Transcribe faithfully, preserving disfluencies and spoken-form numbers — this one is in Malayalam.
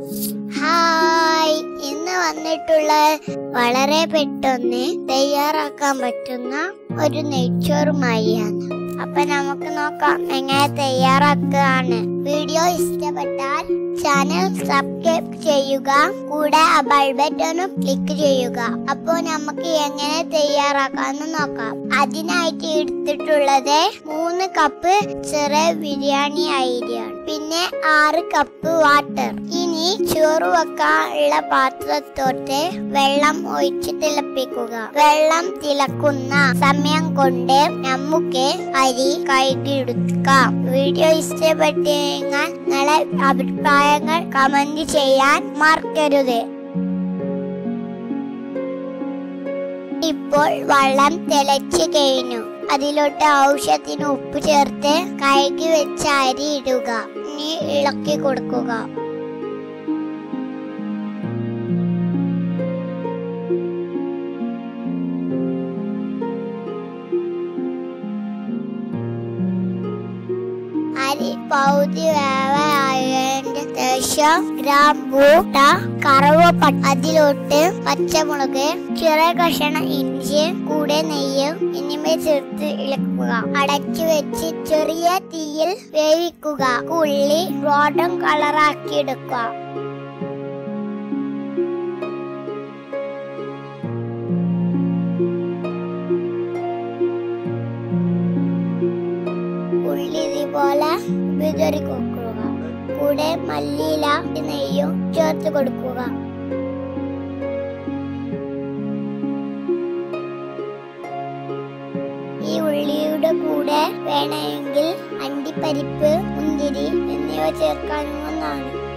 ഹായ്, ഇന്ന് വന്നിട്ടുള്ള വളരെ പെട്ടെന്ന് തയ്യാറാക്കാൻ പറ്റുന്ന ഒരു നെയ്ച്ചോറുമായിയാണ്. അപ്പൊ നമുക്ക് നോക്കാം എങ്ങനെ തയ്യാറാക്കുകയാണ്. വീഡിയോ ഇഷ്ടപ്പെട്ടാൽ ചാനൽ സബ്സ്ക്രൈബ് ചെയ്യുക, കൂടെ ആ ബെൽ ബട്ടണും ക്ലിക്ക് ചെയ്യുക. അപ്പോ നമുക്ക് എങ്ങനെ തയ്യാറാക്കാന്ന് നോക്കാം. അതിനായിട്ട് എടുത്തിട്ടുള്ളത് മൂന്ന് കപ്പ് ചെറിയ ബിരിയാണി അരിയാണ്, പിന്നെ ആറ് കപ്പ് വാട്ടർ. ഇനി ചോറ് വെക്കാനുള്ള പാത്രത്തോട്ട് വെള്ളം ഒഴിച്ച് തിളപ്പിക്കുക. വെള്ളം തിളക്കുന്ന സമയം കൊണ്ട് നമുക്ക് അരി കഴുകിയെടുക്കാം. വീഡിയോ ഇഷ്ടപ്പെട്ടെങ്കിൽ നിങ്ങളെ അഭിപ്രായങ്ങൾ കമന്റ് ചെയ്യാൻ മറക്കരുത്. ഇപ്പോൾ വെള്ളം തിളച്ചു കഴിഞ്ഞു. അതിലോട്ട് ആവശ്യത്തിന് ഉപ്പ് ചേർത്ത് കഴുകി വെച്ച അരി ഇടുക. ഇനി ഇളക്കി കൊടുക്കുക. അരി പകുതി വേവായതിന്റെ ശേഷം ഗ്രാമ്പൂ, കറുവപ്പട്ട, അതിലോട്ട് പച്ചമുളക്, ചെറിയ കഷണം ഇഞ്ചി, കൂടെ നെയ്യ് എന്നിവ ചേർത്ത് ഇളക്കുക. അടച്ചു വെച്ച് ചെറിയ തീയിൽ വേവിക്കുക. ഉള്ളി ഗോൾഡൻ കളറാക്കി എടുക്കുക. ഉള്ളി ഇതുപോലെ വിതറി കൊടുക്കുക. കൂടെ മല്ലിയില, നെയ്യും ചേർത്ത് കൊടുക്കുക. ഈ ഉള്ളിയുടെ കൂടെ വേണമെങ്കിൽ അണ്ടിപ്പരിപ്പ്, മുന്തിരി എന്നിവ ചേർക്കാവുന്നതാണ്.